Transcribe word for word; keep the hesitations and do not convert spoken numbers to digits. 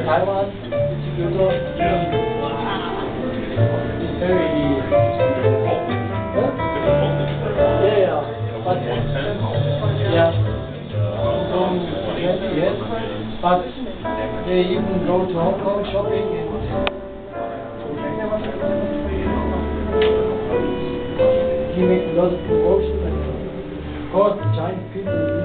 Taiwan, distributor. Yeah. It's very. Huh? Yeah, yeah. But, yeah. So, yes, yes. But they even go to Hong Kong shopping and. He makes a lot of promotion and of course the Chinese people